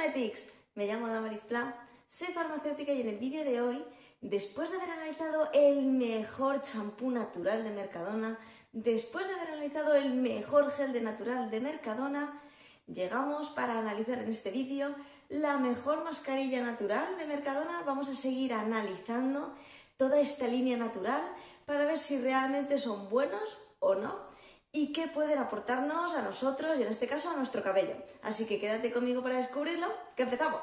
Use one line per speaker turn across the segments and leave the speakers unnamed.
Cosmetics, me llamo Damaris Pla, soy farmacéutica y en el vídeo de hoy, después de haber analizado el mejor champú natural de Mercadona, después de haber analizado el mejor gel de natural de Mercadona, llegamos para analizar en este vídeo la mejor mascarilla natural de Mercadona. Vamos a seguir analizando toda esta línea natural para ver si realmente son buenos o no y qué pueden aportarnos a nosotros y en este caso a nuestro cabello. Así que quédate conmigo para descubrirlo, que empezamos.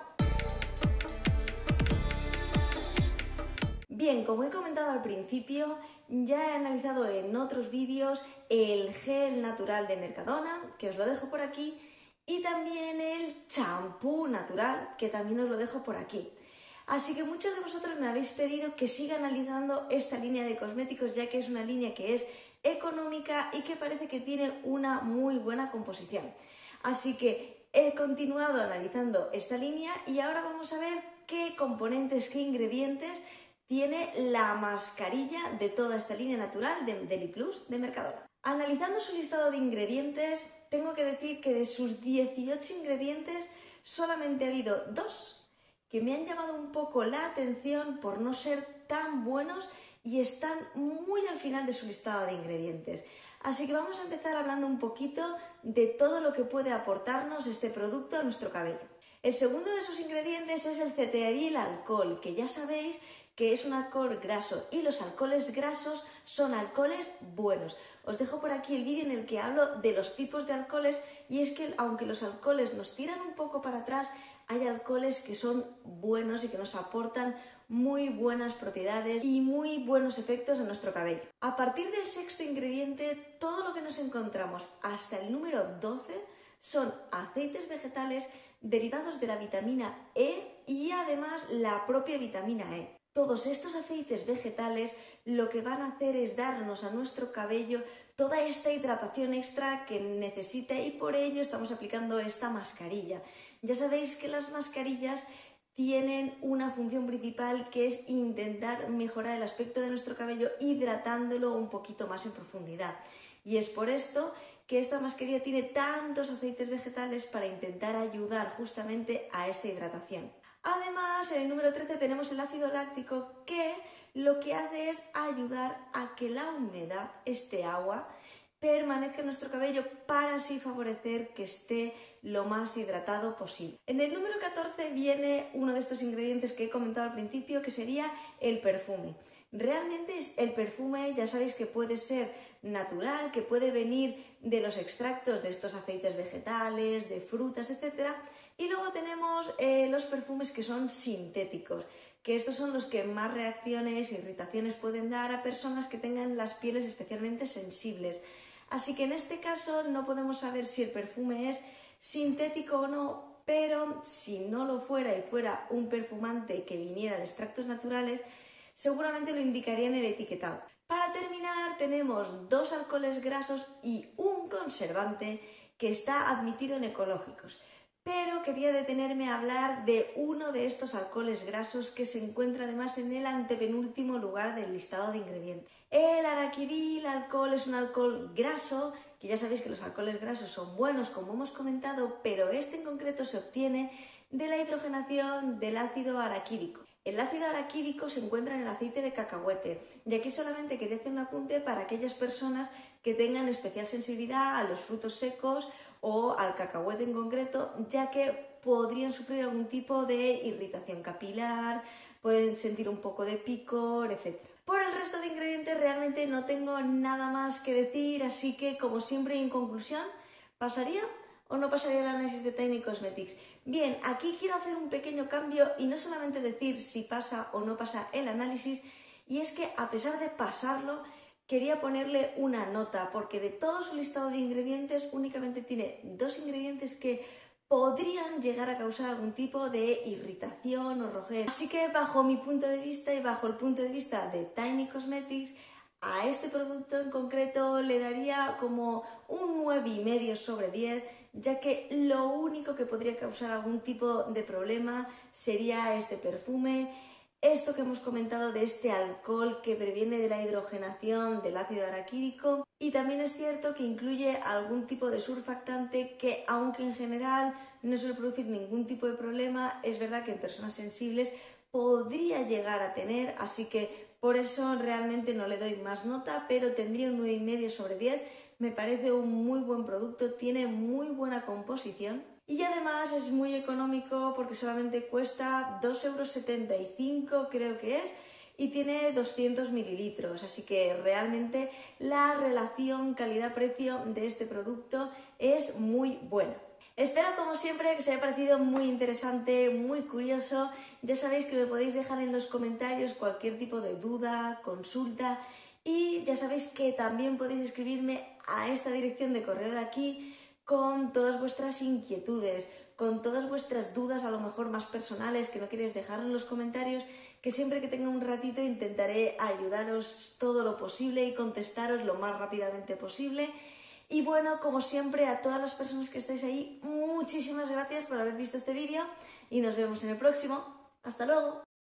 Bien, como he comentado al principio, ya he analizado en otros vídeos el gel natural de Mercadona, que os lo dejo por aquí, y también el champú natural, que también os lo dejo por aquí. Así que muchos de vosotros me habéis pedido que siga analizando esta línea de cosméticos, ya que es una línea que es económica y que parece que tiene una muy buena composición. Así que he continuado analizando esta línea y ahora vamos a ver qué componentes, qué ingredientes tiene la mascarilla de toda esta línea natural de Deliplus de Mercadona. Analizando su listado de ingredientes, tengo que decir que de sus 18 ingredientes solamente ha habido 2 que me han llamado un poco la atención por no ser tan buenos y están muy al final de su listado de ingredientes. Así que vamos a empezar hablando un poquito de todo lo que puede aportarnos este producto a nuestro cabello. El segundo de sus ingredientes es el cetearyl alcohol, que ya sabéis que es un alcohol graso y los alcoholes grasos son alcoholes buenos. Os dejo por aquí el vídeo en el que hablo de los tipos de alcoholes y es que aunque los alcoholes nos tiran un poco para atrás, hay alcoholes que son buenos y que nos aportan muy buenas propiedades y muy buenos efectos en nuestro cabello. A partir del sexto ingrediente, todo lo que nos encontramos hasta el número 12 son aceites vegetales derivados de la vitamina E y además la propia vitamina E. Todos estos aceites vegetales lo que van a hacer es darnos a nuestro cabello toda esta hidratación extra que necesita y por ello estamos aplicando esta mascarilla. Ya sabéis que las mascarillas tienen una función principal que es intentar mejorar el aspecto de nuestro cabello hidratándolo un poquito más en profundidad. Y es por esto que esta mascarilla tiene tantos aceites vegetales para intentar ayudar justamente a esta hidratación. Además, en el número 13 tenemos el ácido láctico que lo que hace es ayudar a que la humedad, este agua, permanezca en nuestro cabello para así favorecer que esté lo más hidratado posible. En el número 14 viene uno de estos ingredientes que he comentado al principio, que sería el perfume. Realmente el perfume ya sabéis que puede ser natural, que puede venir de los extractos de estos aceites vegetales, de frutas, etc. Y luego tenemos los perfumes que son sintéticos, que estos son los que más reacciones e irritaciones pueden dar a personas que tengan las pieles especialmente sensibles. Así que en este caso no podemos saber si el perfume es sintético o no, pero si no lo fuera y fuera un perfumante que viniera de extractos naturales, seguramente lo indicaría en el etiquetado. Para terminar, tenemos 2 alcoholes grasos y un conservante que está admitido en ecológicos. Pero quería detenerme a hablar de uno de estos alcoholes grasos que se encuentra además en el antepenúltimo lugar del listado de ingredientes. El araquidil alcohol es un alcohol graso, que ya sabéis que los alcoholes grasos son buenos como hemos comentado, pero este en concreto se obtiene de la hidrogenación del ácido araquídico. El ácido araquídico se encuentra en el aceite de cacahuete y aquí solamente quería hacer un apunte para aquellas personas que tengan especial sensibilidad a los frutos secos o al cacahuete en concreto, ya que podrían sufrir algún tipo de irritación capilar, pueden sentir un poco de picor, etc. Por el resto de ingredientes realmente no tengo nada más que decir, así que como siempre y en conclusión, ¿pasaría o no pasaría el análisis de Tiny Cosmetics? Bien, aquí quiero hacer un pequeño cambio y no solamente decir si pasa o no pasa el análisis, y es que a pesar de pasarlo, quería ponerle una nota, porque de todo su listado de ingredientes únicamente tiene 2 ingredientes que podrían llegar a causar algún tipo de irritación o rojez. Así que bajo mi punto de vista y bajo el punto de vista de Tiny Cosmetics, a este producto en concreto le daría como un 9,5 sobre 10, ya que lo único que podría causar algún tipo de problema sería este perfume. esto que hemos comentado de este alcohol que previene de la hidrogenación del ácido araquídico, y también es cierto que incluye algún tipo de surfactante que, aunque en general no suele producir ningún tipo de problema, es verdad que en personas sensibles podría llegar a tener, así que por eso realmente no le doy más nota, pero tendría un 9,5 sobre 10. Me parece un muy buen producto, tiene muy buena composición y además es muy económico porque solamente cuesta 2,75 € creo que es, y tiene 200 mililitros, así que realmente la relación calidad-precio de este producto es muy buena. Espero, como siempre, que os haya parecido muy interesante, muy curioso. Ya sabéis que me podéis dejar en los comentarios cualquier tipo de duda, consulta, y ya sabéis que también podéis escribirme a esta dirección de correo de aquí con todas vuestras inquietudes, con todas vuestras dudas a lo mejor más personales que no queréis dejar en los comentarios, que siempre que tenga un ratito intentaré ayudaros todo lo posible y contestaros lo más rápidamente posible. Y bueno, como siempre, a todas las personas que estáis ahí, muchísimas gracias por haber visto este vídeo y nos vemos en el próximo. ¡Hasta luego!